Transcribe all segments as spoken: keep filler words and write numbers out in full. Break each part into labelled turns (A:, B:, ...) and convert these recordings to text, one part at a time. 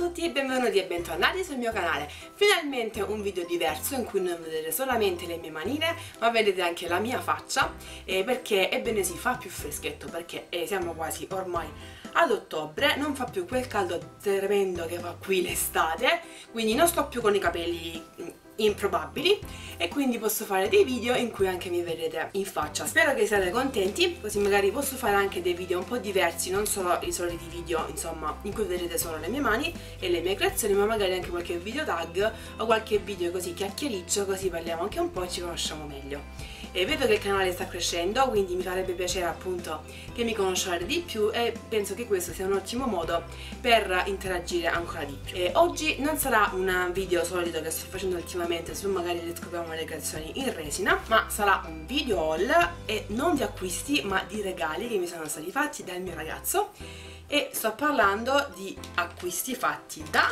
A: tutti e benvenuti e bentornati sul mio canale. Finalmente un video diverso in cui non vedete solamente le mie manine, ma vedete anche la mia faccia, eh, perché ebbene si fa più freschetto, perché eh, siamo quasi ormai ad ottobre, non fa più quel caldo tremendo che fa qui l'estate, quindi non sto più con i capelli improbabili e quindi posso fare dei video in cui anche mi vedete in faccia. Spero che siate contenti, così magari posso fare anche dei video un po' diversi, non solo i soliti video insomma in cui vedrete solo le mie mani e le mie creazioni, ma magari anche qualche video tag o qualche video così chiacchiericcio, così parliamo anche un po' e ci conosciamo meglio. E vedo che il canale sta crescendo, quindi mi farebbe piacere appunto che mi conosciate di più e penso che questo sia un ottimo modo per interagire ancora di più. E oggi non sarà un video solito che sto facendo ultimamente su magari le scopriamo le creazioni in resina, ma sarà un video haul e non di acquisti ma di regali che mi sono stati fatti dal mio ragazzo, e sto parlando di acquisti fatti da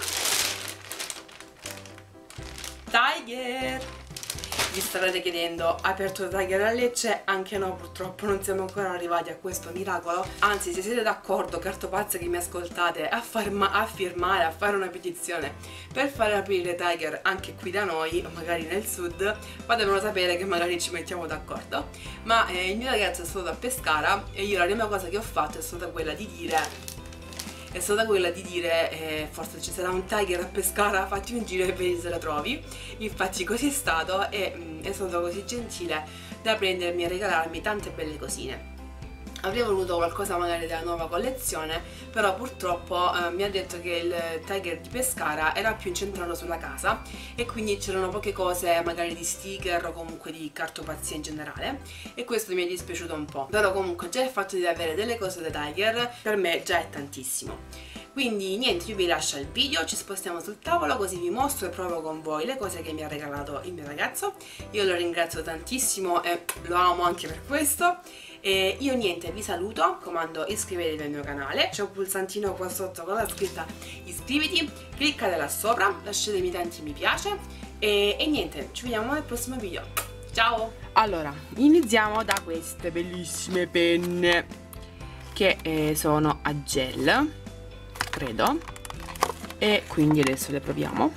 A: Tiger. Vi starete chiedendo, ha aperto Tiger a Lecce? Anche no, purtroppo non siamo ancora arrivati a questo miracolo. Anzi, se siete d'accordo, cartopazze che mi ascoltate, a, a firmare, a fare una petizione per far aprire Tiger anche qui da noi, o magari nel sud, fatemelo sapere che magari ci mettiamo d'accordo. Ma eh, il mio ragazzo è stato a Pescara e io la prima cosa che ho fatto è stata quella di dire è stata quella di dire eh, forse ci sarà un Tiger a Pescara, fatti un giro e vedi se la trovi. Infatti così è stato e mh, è stato così gentile da prendermi e regalarmi tante belle cosine. Avrei voluto qualcosa magari della nuova collezione, però purtroppo eh, mi ha detto che il Tiger di Pescara era più incentrato sulla casa e quindi c'erano poche cose magari di sticker o comunque di cartopazia in generale, e questo mi è dispiaciuto un po'. Però comunque già il fatto di avere delle cose da Tiger per me già è tantissimo. Quindi niente, io vi lascio il video, ci spostiamo sul tavolo così vi mostro e provo con voi le cose che mi ha regalato il mio ragazzo. Io lo ringrazio tantissimo e lo amo anche per questo. E io niente, vi saluto, comando iscrivetevi al mio canale, c'è un pulsantino qua sotto con la scritta iscriviti, cliccate là sopra, lasciatemi tanti mi piace e, e niente, ci vediamo nel prossimo video. Ciao! Allora, iniziamo da queste bellissime penne che eh, sono a gel, credo, e quindi adesso le proviamo.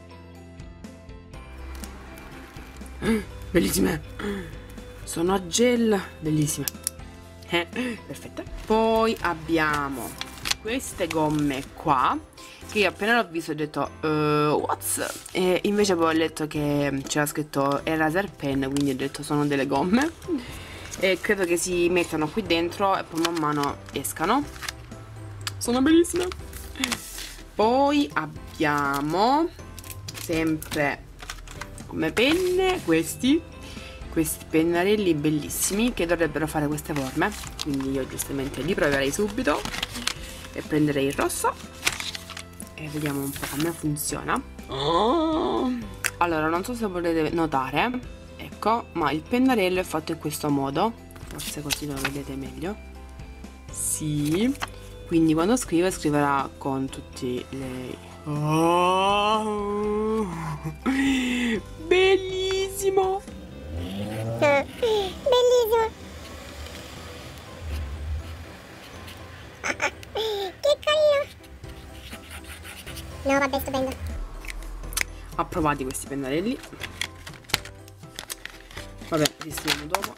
A: Bellissime! Sono a gel, bellissime, eh, perfette. Poi abbiamo queste gomme qua che io appena l'ho visto ho detto uh, what's, e invece poi ho letto che c'era scritto eraser pen, quindi ho detto sono delle gomme e credo che si mettano qui dentro e poi man mano escano. Sono bellissime. Poi abbiamo sempre come penne questi questi pennarelli bellissimi che dovrebbero fare queste forme, quindi io giustamente li proverei subito e prenderei il rosso e vediamo un po' come funziona. Oh. Allora, non so se volete notare, ecco, ma il pennarello è fatto in questo modo, forse così lo vedete meglio. Sì, quindi quando scrive scriverà con tutti le... Oh. Bellissimo!
B: Bellissimo. Che carino. No, vabbè, stupendo.
A: Approvati questi pennarelli. Vabbè, li vediamo dopo.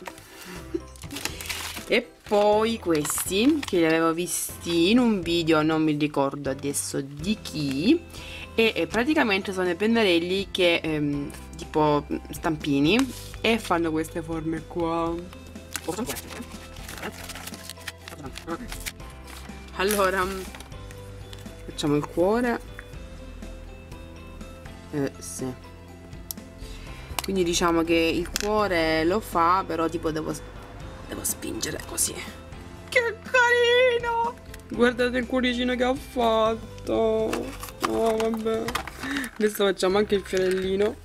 A: E poi questi che li avevo visti in un video, non mi ricordo adesso di chi, e, e praticamente sono i pennarelli che ehm, tipo stampini e fanno queste forme qua. Allora facciamo il cuore, eh, sì. Quindi diciamo che il cuore lo fa, però tipo devo, devo spingere così. Che carino! Guardate il cuoricino che ha fatto. Oh vabbè, adesso facciamo anche il fiorellino.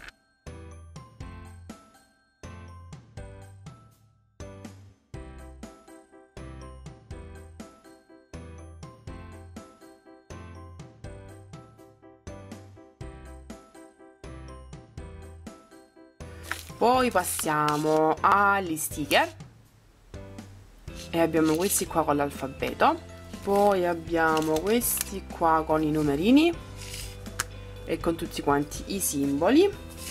A: Poi passiamo agli sticker e abbiamo questi qua con l'alfabeto Poi abbiamo questi qua con i numerini e con tutti quanti i simboli.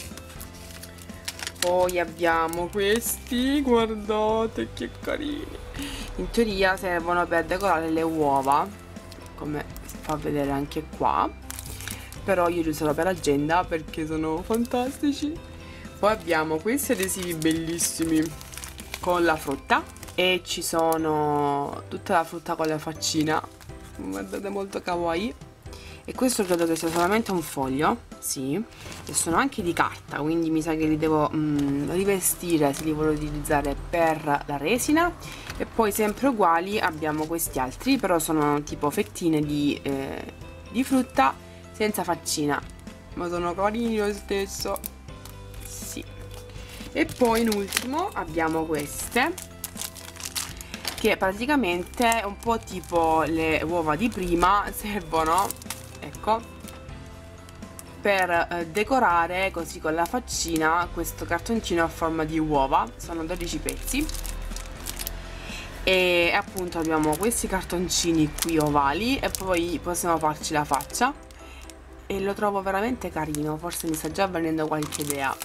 A: Poi abbiamo questi, guardate che carini. In teoria servono per decorare le uova, come si fa vedere anche qua, però io li userò per agenda perché sono fantastici. Poi abbiamo questi adesivi bellissimi con la frutta e ci sono tutta la frutta con la faccina, guardate, molto kawaii. E questo credo che sia solamente un foglio, sì, e sono anche di carta, quindi mi sa che li devo mm, rivestire se li voglio utilizzare per la resina. E poi sempre uguali abbiamo questi altri, però sono tipo fettine di, eh, di frutta senza faccina, ma sono carini lo stesso, sì. E poi in ultimo abbiamo queste, che praticamente è un po' tipo le uova di prima, servono, ecco, per eh, decorare così con la faccina questo cartoncino a forma di uova. Sono dodici pezzi e appunto abbiamo questi cartoncini qui ovali e poi possiamo farci la faccia e lo trovo veramente carino, forse mi sta già venendo qualche idea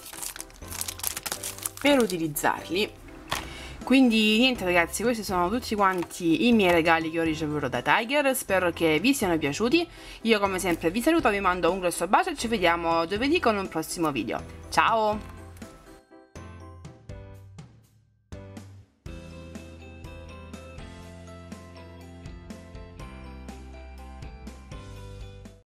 A: per utilizzarli. Quindi niente ragazzi, questi sono tutti quanti i miei regali che ho ricevuto da Tiger, spero che vi siano piaciuti. Io come sempre vi saluto, vi mando un grosso bacio e ci vediamo giovedì con un prossimo video. Ciao!